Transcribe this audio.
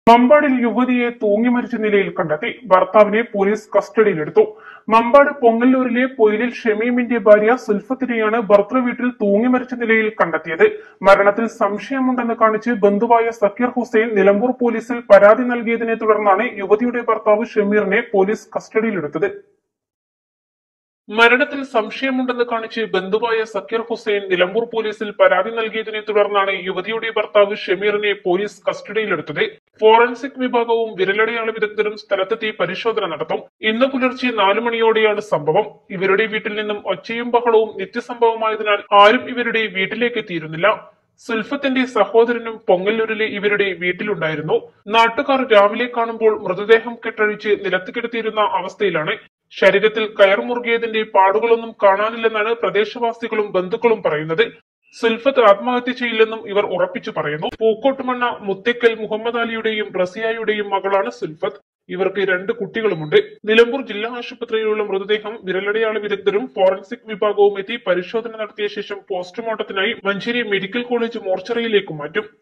മമ്പാടിൽ യുവതിയെ തൂങ്ങി മരിച്ച നിലയിൽ കണ്ടെത്തി. ഭർത്താവിനെ പോലീസ് കസ്റ്റഡിയിലെടുത്തു. മമ്പാട് പൊങ്ങല്ലൂരിലെ പൊയിലിൽ ഷമീമിന്റെ ഭാര്യ സുൽഫത്തിനെയാണ് ഭർത്തൃവീട്ടിൽ തൂങ്ങി മരിച്ച നിലയിൽ കണ്ടെത്തിയത്. മരണത്തിൽ സംശയമുണ്ടെന്ന് കാണിച്ച് ബന്ധുവായ സക്കീർ ഹുസൈൻ നിലമ്പൂർ പോലീസിൽ പരാതി നൽകിയതിനെ തുടർന്നാണ് യുവതിയുടെ ഭർത്താവ് ഷമീറിനെ പോലീസ് കസ്റ്റഡിയിലെടുത്തത്. മരണത്തിൽ സംശയമുണ്ടെന്ന് കാണിച്ച് ബന്ധുവായ സക്കീർ ഹുസൈൻ നിലമ്പൂർ പോലീസിൽ പരാതി നൽകിയതിനെ തുടർന്നാണ് യുവതിയുടെ ഭർത്താവ് ഷമീറിനെ പോലീസ് കസ്റ്റഡിയിലെടുത്തത്. ഫോറൻസിക് വിഭാഗവും വിരലടയാള വിദഗ്ധരും സ്ഥലത്തെത്തി പരിശോധന നടത്തും. ഇന്ന് പുലർച്ചെ 4 മണിയോടെയാണ് സംഭവം. ഇവരുടെ വീട്ടിൽ നിന്നും ഒച്ചയും ബഹളവും നിത്യസംഭവമായതിനാൽ ആരും ഇവരുടെ വീട്ടിലേക്ക് എത്തിയിരുന്നില്ല. സുൽഫത്തിന്റെ സഹോദരനും പൊങ്ങല്ലൂരിലെ ഇവരുടെ വീട്ടിലുണ്ടായിരുന്നു. നാട്ടുകാർ രാവിലെ കാണുമ്പോൾ മൃതദേഹം കെട്ടഴിച്ച് നിലത്ത് കിടത്തിയിരുന്ന അവസ്ഥയിലാണ്. ശരീരത്തിൽ കയർ മുറുകിയതിന്റെ പാടുകളൊന്നും കാണാനില്ലെന്നാണ് പ്രദേശവാസികളും ബന്ധുക്കളും പറയുന്നത്. സുൽഫത്ത് ആത്മഹത്യ ചെയ്യില്ലെന്നും ഇവർ ഉറപ്പിച്ചു പറയുന്നു. പൂക്കോട്ടുമണ്ണ മുത്തക്കൽ മുഹമ്മദ് അലിയുടെയും റസിയായുടെയും മകളാണ് സുൽഫത്ത്. ഇവർക്ക് 2 കുട്ടികളുമുണ്ട്. നിലമ്പൂർ ജില്ലാ ആശുപത്രിയിലുള്ള മൃതദേഹം വിരലടയാള വിദഗ്ധരും ഫോറൻസിക് വിഭാഗവും എത്തി പരിശോധന നടത്തിയ ശേഷം പോസ്റ്റ്മോർട്ടത്തിനായി മഞ്ചേരി മെഡിക്കൽ കോളേജ് മോർച്ചറിയിലേക്ക് മാറ്റും.